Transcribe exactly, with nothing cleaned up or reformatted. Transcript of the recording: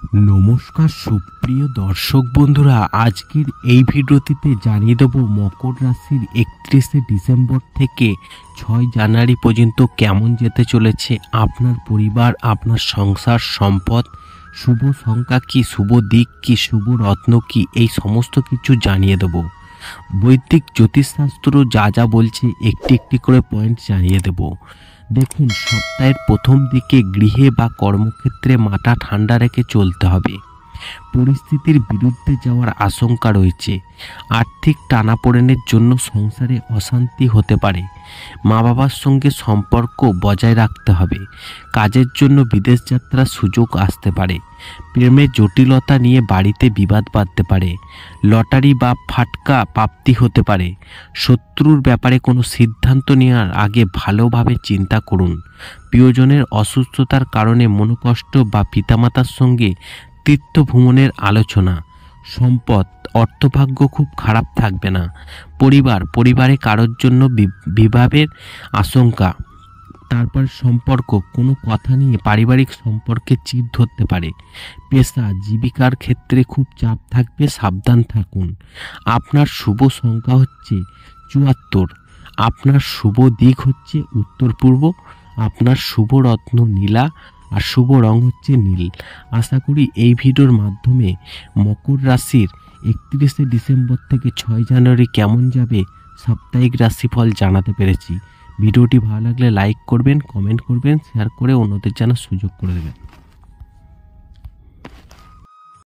নমস্কার সুপ্রিয় দর্শক বন্ধুরা, আজকের এই ভিডিওটিতে জানিয়ে দেব মকর রাশির একত্রিশে ডিসেম্বর থেকে ছয় জানুয়ারি পর্যন্ত কেমন যেতে চলেছে আপনার পরিবার, আপনার সংসার, সম্পদ, শুভ সংখ্যা কি, শুভ দিক কি, শুভ রত্ন কি, এই সমস্ত কিছু জানিয়ে দেব। বৈদিক জ্যোতিষশাস্ত্র যা যা বলছে একটি একটি করে পয়েন্ট জানিয়ে দেব। দেখুন, সপ্তাহের প্রথম দিকে গৃহে বা কর্মক্ষেত্রে মাথা ঠান্ডা রেখে চলতে হবে। পরিস্থিতির বিরুদ্ধে যাওয়ার আশঙ্কা রয়েছে। আর্থিক টানাপোড়েনের জন্য সংসারে অশান্তি হতে পারে। মা বাবার সঙ্গে সম্পর্ক বজায় রাখতে হবে। কাজের জন্য বিদেশ যাত্রার সুযোগ আসতে পারে। প্রেমের জটিলতা নিয়ে বাড়িতে বিবাদ বাঁধতে পারে। লটারি বা ফাটকা প্রাপ্তি হতে পারে। শত্রুর ব্যাপারে কোনো সিদ্ধান্ত নেওয়ার আগে ভালোভাবে চিন্তা করুন। প্রিয়জনের অসুস্থতার কারণে মনোকষ্ট বা পিতামাতার সঙ্গে তীর্থ ভ্রমণের আলোচনা। সম্পদ, অর্থভাগ্য খুব খারাপ থাকবে না। পরিবার, পরিবারে কারোর জন্য বিবাহের আশঙ্কা। তারপর সম্পর্ক, কোনো কথা নিয়ে পারিবারিক সম্পর্কে চির ধরতে পারে। পেশা, জীবিকার ক্ষেত্রে খুব চাপ থাকবে, সাবধান থাকুন। আপনার শুভ সংখ্যা হচ্ছে চুয়াত্তর। আপনার শুভ দিক হচ্ছে উত্তর পূর্ব। আপনার শুভ রত্ন নীলা আর শুভ রং হচ্ছে নীল। আশা করি এই ভিডিওর মাধ্যমে মকর রাশির একত্রিশে ডিসেম্বর থেকে ছয় জানুয়ারি কেমন যাবে সাপ্তাহিক রাশিফল জানাতে পেরেছি। ভিডিওটি ভালো লাগলে লাইক করবেন, কমেন্ট করবেন, শেয়ার করে অন্যদের জানার সুযোগ করে দেবেন।